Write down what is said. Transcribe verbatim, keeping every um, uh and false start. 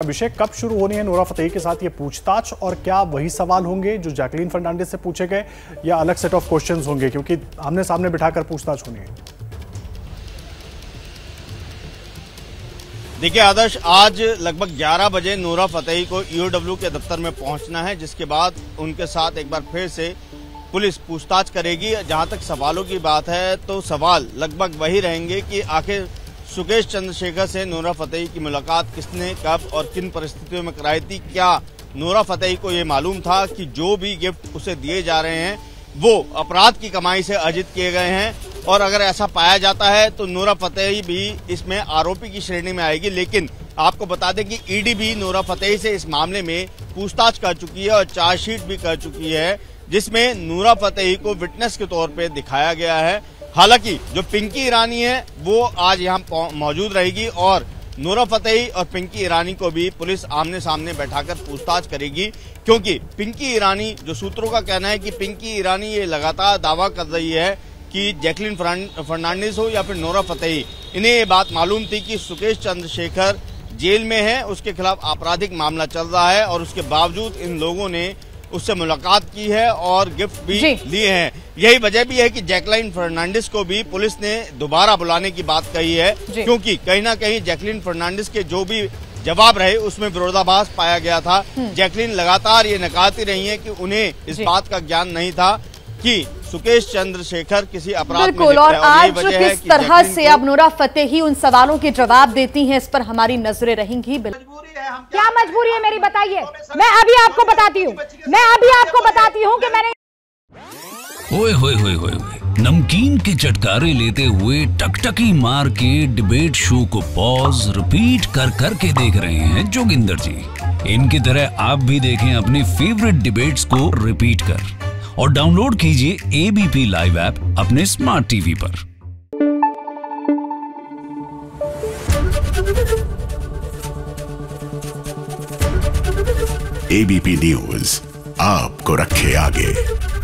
अभिषेक, कब शुरू होनी है नूरा फतेही के साथ ये पूछताछ, और क्या वही सवाल होंगे जो जैकलीन फर्नांडिस से पूछे गए या अलग सेट ऑफ क्वेश्चंस होंगे, क्योंकि आमने सामने बिठाकर पूछताछ होनी है? देखिए आदर्श, आज लगभग ग्यारह बजे नूरा फतेही को ईओडब्ल्यू के दफ्तर में पहुंचना है, जिसके बाद उनके साथ एक बार फिर से पुलिस पूछताछ करेगी। जहां तक सवालों की बात है तो सवाल लगभग वही रहेंगे कि आखिर सुकेश चंद्रशेखर से नूरा फतेही की मुलाकात किसने, कब और किन परिस्थितियों में कराई थी। क्या नूरा फतेही को ये मालूम था कि जो भी गिफ्ट उसे दिए जा रहे हैं वो अपराध की कमाई से अर्जित किए गए हैं, और अगर ऐसा पाया जाता है तो नूरा फतेही भी इसमें आरोपी की श्रेणी में आएगी। लेकिन आपको बता दें कि ईडी भी नूरा फतेही से इस मामले में पूछताछ कर चुकी है और चार्जशीट भी कर चुकी है, जिसमें नूरा फतेही को विटनेस के तौर पे दिखाया गया है। हालांकि जो पिंकी ईरानी है वो आज यहाँ मौजूद रहेगी और नूरा फतेही और पिंकी ईरानी को भी पुलिस आमने सामने बैठाकर पूछताछ करेगी, क्योंकि पिंकी ईरानी, जो सूत्रों का कहना है कि पिंकी ईरानी ये लगातार दावा कर रही है कि जैकलीन फर्नांडिस हो या फिर नूरा फतेही, इन्हें ये बात मालूम थी कि सुकेश चंद्रशेखर जेल में है, उसके खिलाफ आपराधिक मामला चल रहा है, और उसके बावजूद इन लोगों ने उससे मुलाकात की है और गिफ्ट भी लिए हैं। यही वजह भी है कि जैकलीन फर्नांडिस को भी पुलिस ने दोबारा बुलाने की बात कही है, क्योंकि कहीं ना कहीं जैकलीन फर्नांडिस के जो भी जवाब रहे उसमें विरोधाभास पाया गया था। जैकलीन लगातार ये नकारती रही है कि उन्हें इस बात का ज्ञान नहीं था कि सुकेश चंद्रशेखर किसी अपराध में लिप्त है। और आज किस तरह से अब नूरा फतेही उन सवालों के जवाब देती हैं, इस पर हमारी नजरें रहेंगी। क्या मजबूरी है मेरी, बताइए। मैं अभी आपको बताती हूँ मैं अभी आपको बताती हूँ कि मैंने ओए होए होए होए नमकीन के चटकारे लेते हुए टकटकी मार के डिबेट शो को पॉज रिपीट कर कर के देख रहे हैं जोगिंदर जी। इनकी तरह आप भी देखें अपने फेवरेट डिबेट्स को रिपीट कर, और डाउनलोड कीजिए एबीपी लाइव ऐप अपने स्मार्ट टीवी पर। एबीपी न्यूज आपको रखे आगे।